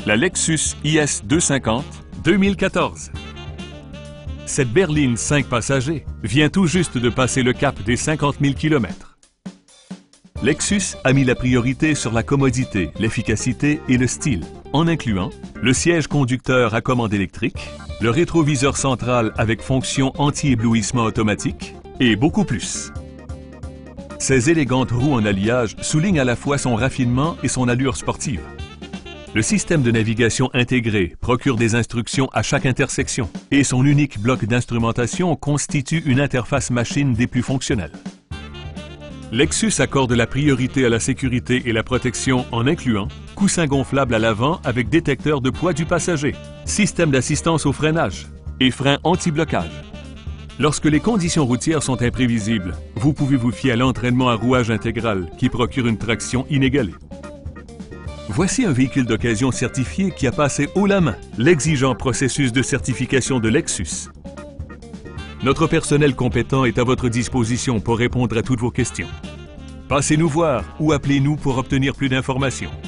la Lexus IS 250 2014. Cette berline 5 passagers vient tout juste de passer le cap des 50 000 km. Lexus a mis la priorité sur la commodité, l'efficacité et le style, en incluant le siège conducteur à commande électrique, le rétroviseur central avec fonction anti-éblouissement automatique et beaucoup plus. Ces élégantes roues en alliage soulignent à la fois son raffinement et son allure sportive. Le système de navigation intégré procure des instructions à chaque intersection et son unique bloc d'instrumentation constitue une interface machine des plus fonctionnelles. Lexus accorde la priorité à la sécurité et la protection en incluant coussin gonflable à l'avant avec détecteur de poids du passager, système d'assistance au freinage et frein anti-blocage. Lorsque les conditions routières sont imprévisibles, vous pouvez vous fier à l'entraînement à rouage intégral qui procure une traction inégalée. Voici un véhicule d'occasion certifié qui a passé haut la main l'exigeant processus de certification de Lexus. Notre personnel compétent est à votre disposition pour répondre à toutes vos questions. Passez nous voir ou appelez-nous pour obtenir plus d'informations.